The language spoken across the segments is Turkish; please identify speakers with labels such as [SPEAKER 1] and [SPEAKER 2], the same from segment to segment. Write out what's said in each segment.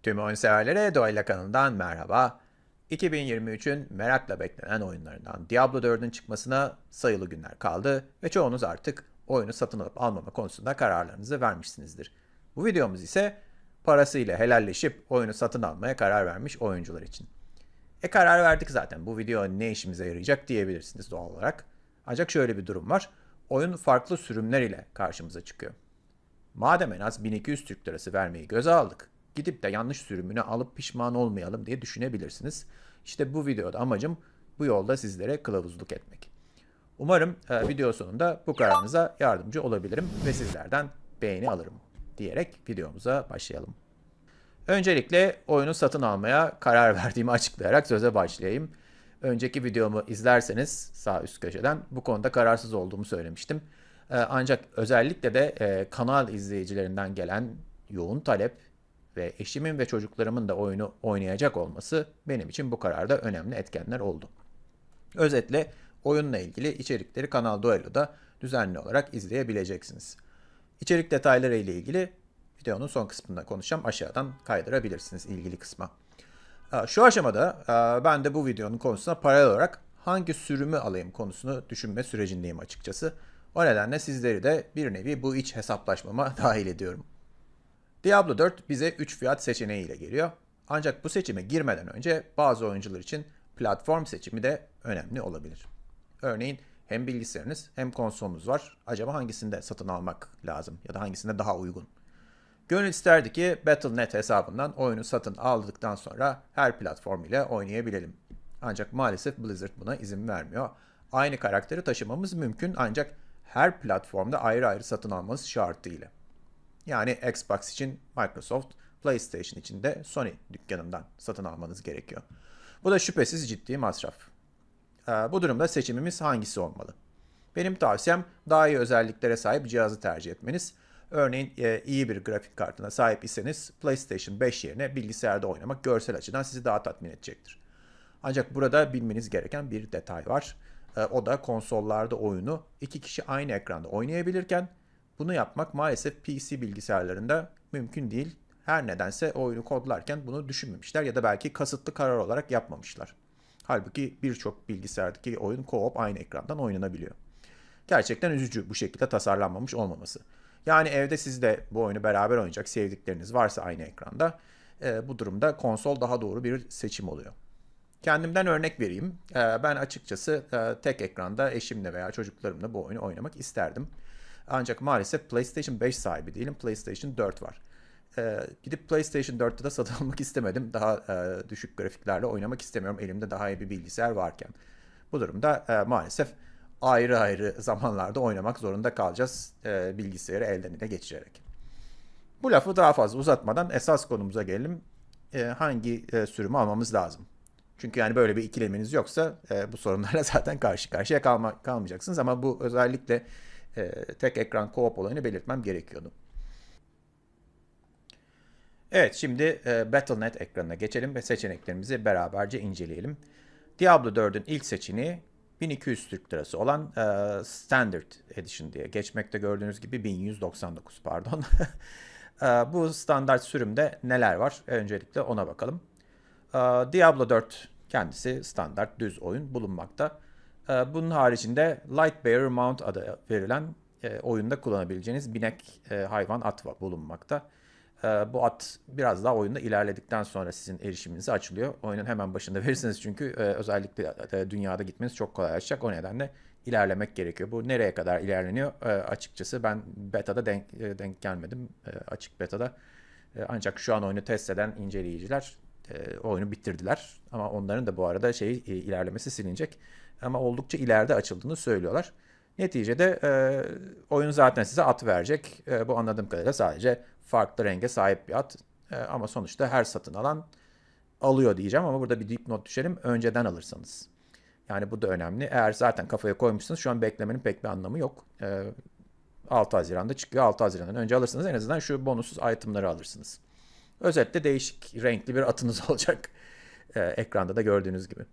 [SPEAKER 1] Tüm oyun severlere Doğayla kanalından merhaba. 2023'ün merakla beklenen oyunlarından Diablo 4'ün çıkmasına sayılı günler kaldı ve çoğunuz artık oyunu satın alıp almama konusunda kararlarınızı vermişsinizdir. Bu videomuz ise parasıyla helalleşip oyunu satın almaya karar vermiş oyuncular için. Karar verdik zaten, bu video ne işimize yarayacak diyebilirsiniz doğal olarak. Ancak şöyle bir durum var. Oyun farklı sürümler ile karşımıza çıkıyor. Madem en az 1200 Türk Lirası vermeyi göze aldık, gidip de yanlış sürümünü alıp pişman olmayalım diye düşünebilirsiniz. İşte bu videoda amacım bu yolda sizlere kılavuzluk etmek. Umarım video sonunda bu kararınıza yardımcı olabilirim ve sizlerden beğeni alırım diyerek videomuza başlayalım. Öncelikle oyunu satın almaya karar verdiğimi açıklayarak söze başlayayım. Önceki videomu izlerseniz sağ üst köşeden bu konuda kararsız olduğumu söylemiştim. Ancak özellikle de kanal izleyicilerinden gelen yoğun talep ve eşimin ve çocuklarımın da oyunu oynayacak olması benim için bu kararda önemli etkenler oldu. Özetle oyunla ilgili içerikleri Kanal Duello'da düzenli olarak izleyebileceksiniz. İçerik detayları ile ilgili videonun son kısmında konuşacağım. Aşağıdan kaydırabilirsiniz ilgili kısma. Şu aşamada ben de bu videonun konusuna paralel olarak hangi sürümü alayım konusunu düşünme sürecindeyim açıkçası. O nedenle sizleri de bir nevi bu iç hesaplaşmama dahil ediyorum. Diablo 4 bize 3 fiyat seçeneğiyle geliyor. Ancak bu seçime girmeden önce bazı oyuncular için platform seçimi de önemli olabilir. Örneğin hem bilgisayarınız hem konsolunuz var. Acaba hangisinde satın almak lazım ya da hangisinde daha uygun? Gönül isterdi ki Battle.net hesabından oyunu satın aldıktan sonra her platform ile oynayabilelim. Ancak maalesef Blizzard buna izin vermiyor. Aynı karakteri taşımamız mümkün ancak her platformda ayrı ayrı satın almanız şartıyla. Yani Xbox için Microsoft, PlayStation için de Sony dükkanından satın almanız gerekiyor. Bu da şüphesiz ciddi masraf. Bu durumda seçimimiz hangisi olmalı? Benim tavsiyem daha iyi özelliklere sahip cihazı tercih etmeniz. Örneğin iyi bir grafik kartına sahip iseniz PlayStation 5 yerine bilgisayarda oynamak görsel açıdan sizi daha tatmin edecektir. Ancak burada bilmeniz gereken bir detay var. O da konsollarda oyunu iki kişi aynı ekranda oynayabilirken bunu yapmak maalesef PC bilgisayarlarında mümkün değil. Her nedense oyunu kodlarken bunu düşünmemişler ya da belki kasıtlı karar olarak yapmamışlar. Halbuki birçok bilgisayardaki oyun co-op aynı ekrandan oynanabiliyor. Gerçekten üzücü bu şekilde tasarlanmamış olmaması. Yani evde siz de bu oyunu beraber oynayacak sevdikleriniz varsa aynı ekranda bu durumda konsol daha doğru bir seçim oluyor. Kendimden örnek vereyim. Ben açıkçası tek ekranda eşimle veya çocuklarımla bu oyunu oynamak isterdim. Ancak maalesef PlayStation 5 sahibi değilim. PlayStation 4 var. Gidip PlayStation 4'te de satın almak istemedim. Daha düşük grafiklerle oynamak istemiyorum. Elimde daha iyi bir bilgisayar varken. Bu durumda maalesef ayrı ayrı zamanlarda oynamak zorunda kalacağız bilgisayarı elden ele geçirerek. Bu lafı daha fazla uzatmadan esas konumuza gelelim. Hangi sürümü almamız lazım? Çünkü yani böyle bir ikileminiz yoksa bu sorunlarla zaten karşı karşıya kalmayacaksınız. Ama bu özellikle tek ekran co-op olayını belirtmem gerekiyordu. Evet, şimdi Battle.net ekranına geçelim ve seçeneklerimizi beraberce inceleyelim. Diablo 4'ün ilk seçeneği 1200 Türk Lirası olan Standard Edition diye geçmekte, gördüğünüz gibi 1199 pardon. Bu standart sürümde neler var? Öncelikle ona bakalım. Diablo 4 kendisi standart düz oyun bulunmakta. Bunun haricinde Lightbearer Mount adı verilen oyunda kullanabileceğiniz binek hayvan at bulunmakta. Bu at biraz daha oyunda ilerledikten sonra sizin erişiminize açılıyor. Oyunun hemen başında verirsiniz çünkü özellikle dünyada gitmeniz çok kolaylaşacak. O nedenle ilerlemek gerekiyor. Bu nereye kadar ilerleniyor? Açıkçası ben beta'da denk gelmedim. Açık beta'da. Ancak şu an oyunu test eden inceleyiciler oyunu bitirdiler. Ama onların da bu arada ilerlemesi silinecek. Ama oldukça ileride açıldığını söylüyorlar. Neticede oyun zaten size at verecek. Bu anladığım kadarıyla sadece farklı renge sahip bir at. Ama sonuçta her satın alan alıyor diyeceğim ama burada bir dipnot düşelim. Önceden alırsanız. Yani bu da önemli. Eğer zaten kafaya koymuşsunuz şu an beklemenin pek bir anlamı yok. 6 Haziran'da çıkıyor. 6 Haziran'dan önce alırsanız en azından şu bonussuz itemları alırsınız. Özetle değişik renkli bir atınız olacak. Ekranda da gördüğünüz gibi.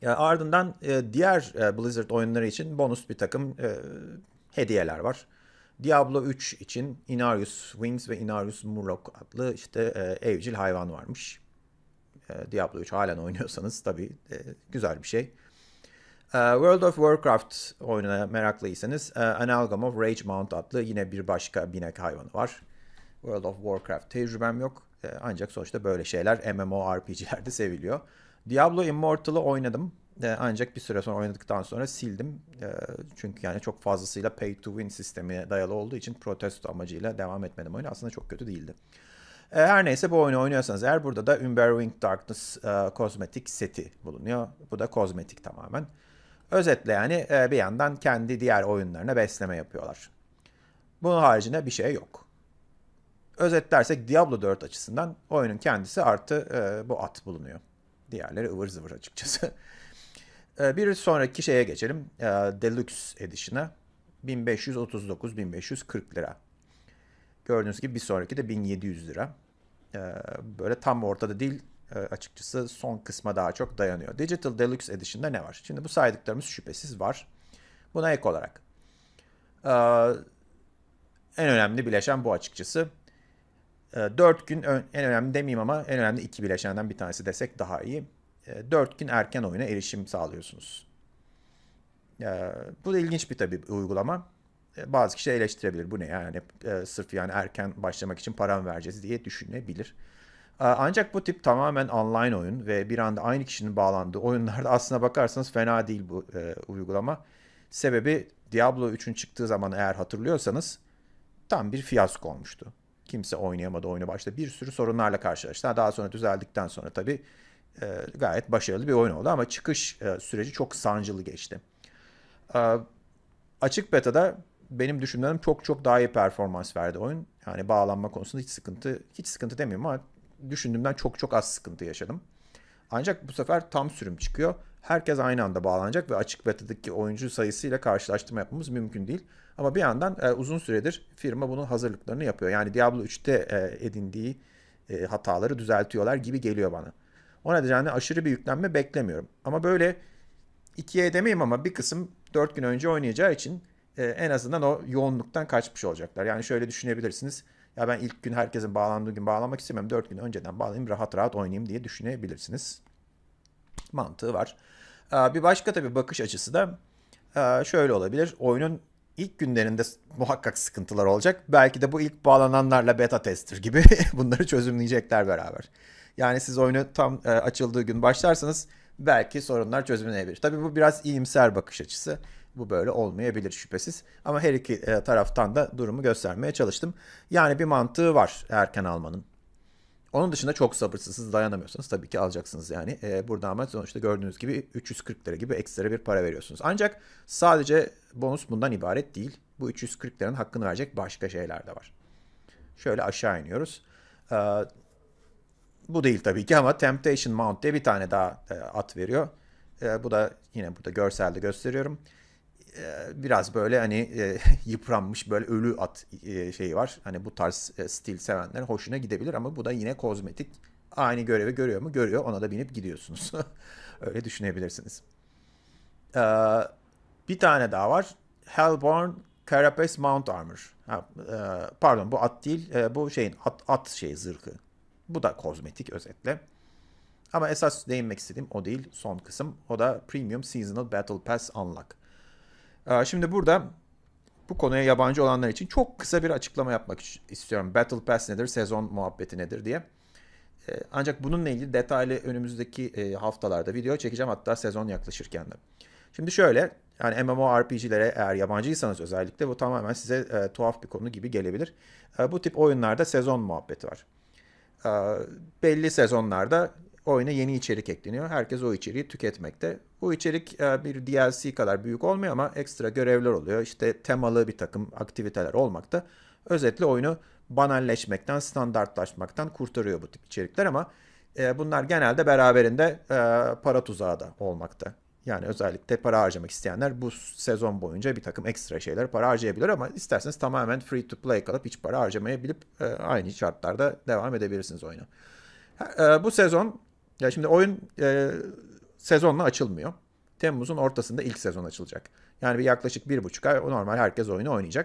[SPEAKER 1] Ardından diğer Blizzard oyunları için bonus bir takım hediyeler var. Diablo 3 için Inarius Wings ve Inarius Murloc adlı işte evcil hayvan varmış. Diablo 3 halen oynuyorsanız tabii güzel bir şey. World of Warcraft oyununa meraklıysanız Amalgam of Rage Mount adlı yine bir başka binek hayvanı var. World of Warcraft tecrübem yok. Ancak sonuçta böyle şeyler MMORPG'lerde seviliyor. Diablo Immortal'ı oynadım. Ancak bir süre sonra oynadıktan sonra sildim. Çünkü yani çok fazlasıyla pay to win sistemine dayalı olduğu için protesto amacıyla devam etmedim oyunu. Aslında çok kötü değildi. Her neyse bu oyunu oynuyorsanız eğer burada da Umberwing Darkness kozmetik seti bulunuyor. Bu da kozmetik tamamen. Özetle yani bir yandan kendi diğer oyunlarına besleme yapıyorlar. Bunun haricinde bir şey yok. Özetlersek Diablo 4 açısından oyunun kendisi artı bu at bulunuyor. Diğerleri ıvır zıvır açıkçası. Bir sonraki şeye geçelim. Deluxe Edition'a 1539-1540 lira. Gördüğünüz gibi bir sonraki de 1700 lira. Böyle tam ortada değil açıkçası son kısma daha çok dayanıyor. Digital Deluxe Edition'da ne var? Şimdi bu saydıklarımız şüphesiz var. Buna ek olarak en önemli bileşen bu açıkçası. 4 gün en önemli demeyeyim ama en önemli iki bileşenden bir tanesi desek daha iyi. 4 gün erken oyuna erişim sağlıyorsunuz. Bu da ilginç bir tabii uygulama. Bazı kişi eleştirebilir. Bu ne yani sırf yani erken başlamak için para mı vereceğiz diye düşünebilir. Ancak bu tip tamamen online oyun ve bir anda aynı kişinin bağlandığı oyunlarda aslına bakarsanız fena değil bu uygulama. Sebebi Diablo 3'ün çıktığı zaman eğer hatırlıyorsanız tam bir fiyasko olmuştu. Kimse oynayamadı oyunu başta. Bir sürü sorunlarla karşılaştı. Daha sonra düzeldikten sonra tabii gayet başarılı bir oyun oldu ama çıkış süreci çok sancılı geçti. Açık beta'da benim düşündüğüm çok çok daha iyi performans verdi oyun. Yani bağlanma konusunda hiç sıkıntı demiyorum ama düşündüğümden çok çok az sıkıntı yaşadım. Ancak bu sefer tam sürüm çıkıyor. Herkes aynı anda bağlanacak ve açık beta'daki oyuncu sayısıyla karşılaştırma yapmamız mümkün değil. Ama bir yandan uzun süredir firma bunun hazırlıklarını yapıyor. Yani Diablo 3'te edindiği hataları düzeltiyorlar gibi geliyor bana. O nedenle aşırı bir yüklenme beklemiyorum. Ama böyle ikiye demeyeyim ama bir kısım 4 gün önce oynayacağı için en azından o yoğunluktan kaçmış olacaklar. Yani şöyle düşünebilirsiniz. Ya ben ilk gün herkesin bağlandığı gün bağlanmak istemem. 4 gün önceden bağlayayım rahat rahat oynayayım diye düşünebilirsiniz. Mantığı var. Bir başka tabii bakış açısı da şöyle olabilir. Oyunun ilk günlerinde muhakkak sıkıntılar olacak. Belki de bu ilk bağlananlarla beta tester gibi bunları çözümleyecekler beraber. Yani siz oyunu tam açıldığı gün başlarsanız belki sorunlar çözümlenebilir. Tabii bu biraz iyimser bakış açısı. Bu böyle olmayabilir şüphesiz. Ama her iki taraftan da durumu göstermeye çalıştım. Yani bir mantığı var erken almanın. Onun dışında çok sabırsızsız dayanamıyorsanız tabii ki alacaksınız yani. Burada ama sonuçta gördüğünüz gibi 340 lira gibi ekstra bir para veriyorsunuz. Ancak sadece bonus bundan ibaret değil. Bu 340 liranın hakkını verecek başka şeyler de var. Şöyle aşağı iniyoruz. Bu değil tabii ki ama Temptation Mount diye bir tane daha at veriyor. Bu da yine burada görselde gösteriyorum. Biraz böyle hani yıpranmış böyle ölü at şeyi var. Hani bu tarz stil sevenlerin hoşuna gidebilir ama bu da yine kozmetik. Aynı görevi görüyor mu? Görüyor. Ona da binip gidiyorsunuz. Öyle düşünebilirsiniz. Bir tane daha var. Hellborn Carapace Mount Armor. Pardon bu at değil. Bu şeyin at şey zırhı. Bu da kozmetik özetle. Ama esas değinmek istediğim o değil. Son kısım. O da Premium Seasonal Battle Pass Unlock. Şimdi burada bu konuya yabancı olanlar için çok kısa bir açıklama yapmak istiyorum. Battle Pass nedir, sezon muhabbeti nedir diye. Ancak bununla ilgili detaylı önümüzdeki haftalarda video çekeceğim hatta sezon yaklaşırken de. Şimdi şöyle yani MMORPG'lere eğer yabancıysanız özellikle bu tamamen size tuhaf bir konu gibi gelebilir. Bu tip oyunlarda sezon muhabbeti var. Belli sezonlarda oyuna yeni içerik ekleniyor. Herkes o içeriği tüketmekte. Bu içerik bir DLC kadar büyük olmuyor ama ekstra görevler oluyor. İşte temalı bir takım aktiviteler olmakta. Özetle oyunu banalleşmekten, standartlaşmaktan kurtarıyor bu tip içerikler ama bunlar genelde beraberinde para tuzağı da olmakta. Yani özellikle para harcamak isteyenler bu sezon boyunca bir takım ekstra şeyler para harcayabilir ama isterseniz tamamen free to play kalıp hiç para harcamayabilip aynı şartlarda devam edebilirsiniz oyuna. Bu sezon ya şimdi oyun sezonla açılmıyor. Temmuz'un ortasında ilk sezon açılacak. Yani bir yaklaşık 1,5 ay normal herkes oyunu oynayacak.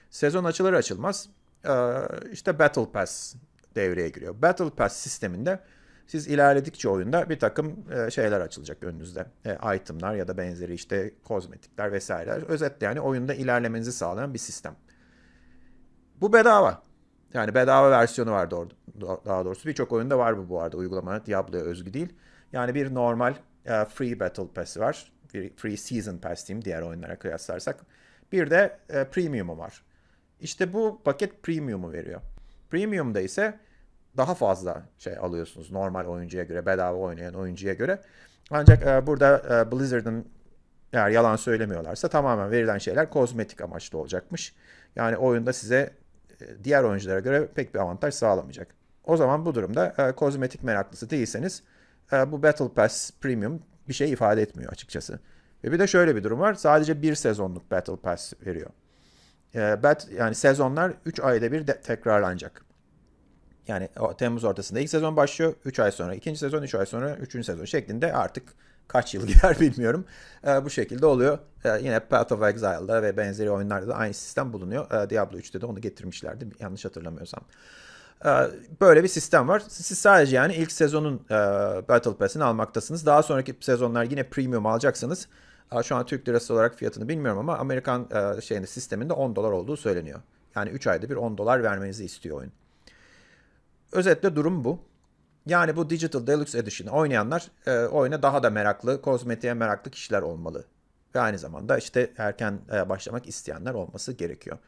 [SPEAKER 1] Sezon açılır açılmaz işte Battle Pass devreye giriyor. Battle Pass sisteminde siz ilerledikçe oyunda bir takım şeyler açılacak önünüzde. Itemlar ya da benzeri işte kozmetikler vesaireler. Özetle yani oyunda ilerlemenizi sağlayan bir sistem. Bu bedava. Yani bedava versiyonu var daha doğrusu. Birçok oyunda var bu arada uygulama. Diablo'ya özgü değil. Yani bir normal free Battle Pass'i var. Bir free Season Pass diyeyim diğer oyunlara kıyaslarsak. Bir de Premium'u var. İşte bu paket Premium'u veriyor. Premium'da ise daha fazla şey alıyorsunuz normal oyuncuya göre, bedava oynayan oyuncuya göre. Ancak burada Blizzard'ın eğer yalan söylemiyorlarsa tamamen verilen şeyler kozmetik amaçlı olacakmış. Yani oyunda size diğer oyunculara göre pek bir avantaj sağlamayacak. O zaman bu durumda kozmetik meraklısı değilseniz bu Battle Pass Premium bir şey ifade etmiyor açıkçası. Ve bir de şöyle bir durum var. Sadece bir sezonluk Battle Pass veriyor. Yani sezonlar 3 ayda bir tekrarlanacak. Yani Temmuz ortasında ilk sezon başlıyor. 3 ay sonra ikinci sezon, 3 ay sonra üçüncü sezon şeklinde artık kaç yıl gider bilmiyorum. Bu şekilde oluyor. Yine Path of Exile'da ve benzeri oyunlarda da aynı sistem bulunuyor. Diablo 3'te de onu getirmişlerdi yanlış hatırlamıyorsam. Böyle bir sistem var. Siz sadece yani ilk sezonun Battle Pass'ini almaktasınız. Daha sonraki sezonlar yine premium alacaksınız. Şu an Türk lirası olarak fiyatını bilmiyorum ama Amerikan sisteminde $10 olduğu söyleniyor. Yani 3 ayda bir $10 vermenizi istiyor oyun. Özetle durum bu. Yani bu Digital Deluxe Edition'ı oynayanlar oyuna daha da meraklı, kozmetiğe meraklı kişiler olmalı. Ve aynı zamanda işte erken başlamak isteyenler olması gerekiyor.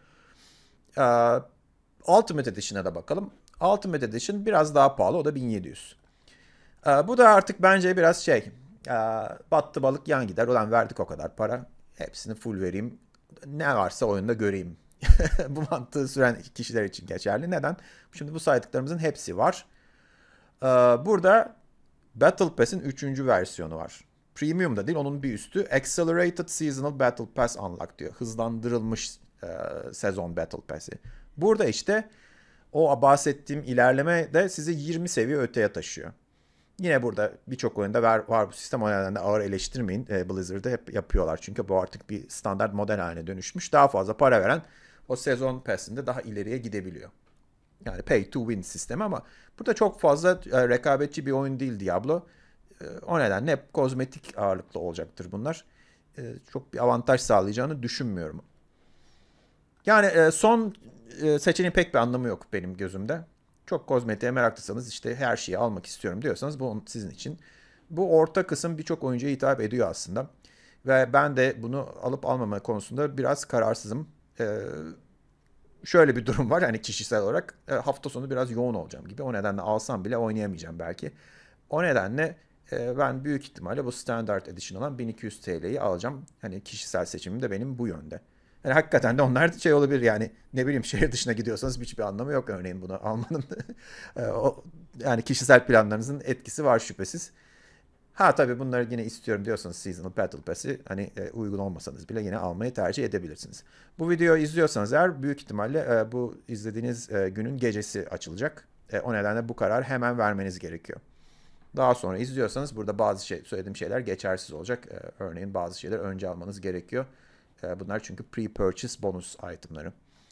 [SPEAKER 1] Ultimate Edition'a da bakalım. Ultimate Edition biraz daha pahalı, o da 1700. Bu da artık bence biraz battı balık yan gider. Ulan verdik o kadar para, hepsini full vereyim. Ne varsa oyunda göreyim. Bu mantığı süren kişiler için geçerli. Neden? Şimdi bu saydıklarımızın hepsi var. Burada Battle Pass'in 3. versiyonu var. Premium da değil, onun bir üstü. Accelerated Seasonal Battle Pass Unlock diyor. Hızlandırılmış sezon Battle Pass'i. Burada işte o bahsettiğim ilerleme de sizi 20 seviye öteye taşıyor. Yine burada birçok oyunda var bu sistem. O nedenle ağır eleştirmeyin. Blizzard'da hep yapıyorlar. Çünkü bu artık bir standart model haline dönüşmüş. Daha fazla para veren o sezon pass'inde daha ileriye gidebiliyor. Yani pay to win sistemi ama burada çok fazla rekabetçi bir oyun değil Diablo. O nedenle hep kozmetik ağırlıklı olacaktır bunlar. Çok bir avantaj sağlayacağını düşünmüyorum. Yani son seçeneğin pek bir anlamı yok benim gözümde. Çok kozmetiğe meraklıysanız işte her şeyi almak istiyorum diyorsanız bu sizin için. Bu orta kısım birçok oyuncuya hitap ediyor aslında. Ve ben de bunu alıp almama konusunda biraz kararsızım. Şöyle bir durum var hani kişisel olarak hafta sonu biraz yoğun olacağım gibi. O nedenle alsam bile oynayamayacağım belki. O nedenle ben büyük ihtimalle bu Standard Edition olan 1200 TL'yi alacağım. Hani kişisel seçimim de benim bu yönde. Yani hakikaten de onlar şey olabilir yani ne bileyim şehir dışına gidiyorsanız hiçbir anlamı yok örneğin bunu almanın. Yani kişisel planlarınızın etkisi var şüphesiz. Ha tabii bunları yine istiyorum diyorsanız Seasonal Battle Pass'i hani uygun olmasanız bile yine almayı tercih edebilirsiniz. Bu videoyu izliyorsanız eğer büyük ihtimalle bu izlediğiniz günün gecesi açılacak. O nedenle bu kararı hemen vermeniz gerekiyor. Daha sonra izliyorsanız burada bazı söylediğim şeyler geçersiz olacak. Örneğin bazı şeyler önce almanız gerekiyor. Bunlar çünkü pre-purchase bonus itemları.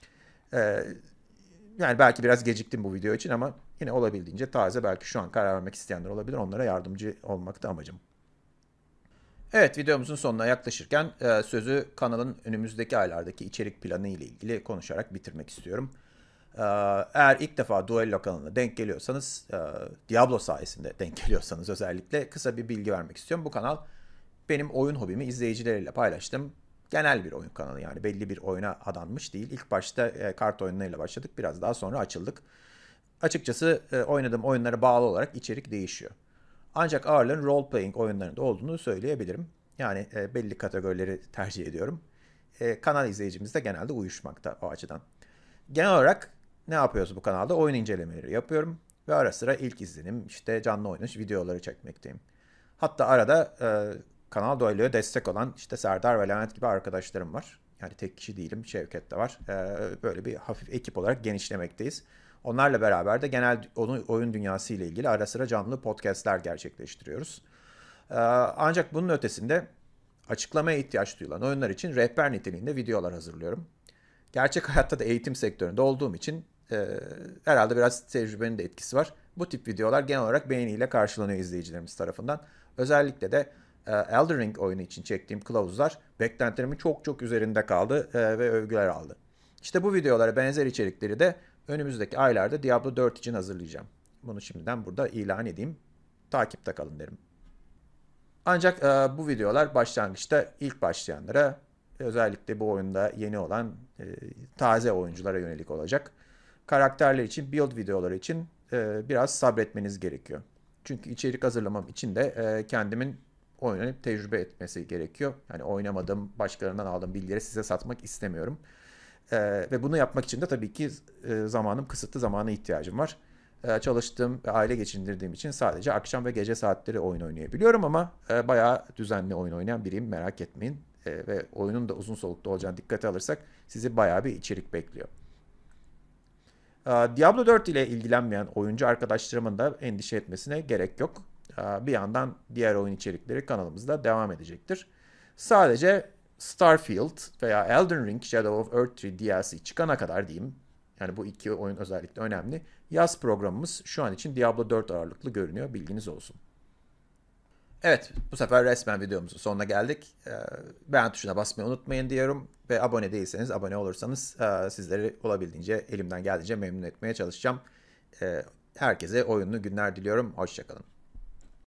[SPEAKER 1] Yani belki biraz geciktim bu video için ama yine olabildiğince taze. Belki şu an karar vermek isteyenler olabilir. Onlara yardımcı olmak da amacım. Evet, videomuzun sonuna yaklaşırken sözü kanalın önümüzdeki aylardaki içerik planı ile ilgili konuşarak bitirmek istiyorum. Eğer ilk defa Duello kanalına denk geliyorsanız, Diablo sayesinde denk geliyorsanız özellikle kısa bir bilgi vermek istiyorum. Bu kanal benim oyun hobimi izleyicileriyle paylaştım. Genel bir oyun kanalı yani belli bir oyuna adanmış değil. İlk başta kart oyunlarıyla başladık. Biraz daha sonra açıldık. Açıkçası oynadığım oyunlara bağlı olarak içerik değişiyor. Ancak ağırlığın role playing oyunlarında olduğunu söyleyebilirim. Yani belli kategorileri tercih ediyorum. Kanal izleyicimiz de genelde uyuşmakta o açıdan. Genel olarak ne yapıyoruz bu kanalda? Oyun incelemeleri yapıyorum. Ve ara sıra ilk izlenim, işte canlı oynanış videoları çekmekteyim. Hatta arada Kanal Duello'ya destek olan işte Serdar ve Levent gibi arkadaşlarım var. Yani tek kişi değilim, Şevket de var. Böyle bir hafif ekip olarak genişlemekteyiz. Onlarla beraber de genel oyun dünyası ile ilgili ara sıra canlı podcastler gerçekleştiriyoruz. Ancak bunun ötesinde açıklamaya ihtiyaç duyulan oyunlar için rehber niteliğinde videolar hazırlıyorum. Gerçek hayatta da eğitim sektöründe olduğum için herhalde biraz tecrübenin de etkisi var. Bu tip videolar genel olarak beğeniyle karşılanıyor izleyicilerimiz tarafından. Özellikle de Elden Ring oyunu için çektiğim kılavuzlar beklentilerimin çok çok üzerinde kaldı ve övgüler aldı. İşte bu videolara benzer içerikleri de önümüzdeki aylarda Diablo 4 için hazırlayacağım. Bunu şimdiden burada ilan edeyim. Takipte kalın derim. Ancak bu videolar başlangıçta ilk başlayanlara, özellikle bu oyunda yeni olan taze oyunculara yönelik olacak. Karakterler için, build videoları için biraz sabretmeniz gerekiyor. Çünkü içerik hazırlamam için de kendimin oynayıp tecrübe etmesi gerekiyor. Yani oynamadığım, başkalarından aldığım bilgileri size satmak istemiyorum. Ve bunu yapmak için de tabii ki zamanım kısıtlı, zamana ihtiyacım var. Çalıştığım ve aile geçindirdiğim için sadece akşam ve gece saatleri oyun oynayabiliyorum ama bayağı düzenli oyun oynayan biriyim, merak etmeyin. Ve oyunun da uzun soluklu olacağını dikkate alırsak sizi bayağı bir içerik bekliyor. Diablo 4 ile ilgilenmeyen oyuncu arkadaşlarımın da endişe etmesine gerek yok. Bir yandan diğer oyun içerikleri kanalımızda devam edecektir. Sadece Starfield veya Elden Ring Shadow of Earth 3 DLC çıkana kadar diyeyim. Yani bu iki oyun özellikle önemli. Yaz programımız şu an için Diablo 4 ağırlıklı görünüyor. Bilginiz olsun. Evet, bu sefer resmen videomuzun sonuna geldik. Beğen tuşuna basmayı unutmayın diyorum. Ve abone değilseniz, abone olursanız sizleri olabildiğince, elimden geldiğince memnun etmeye çalışacağım. Herkese oyunlu günler diliyorum. Hoşçakalın.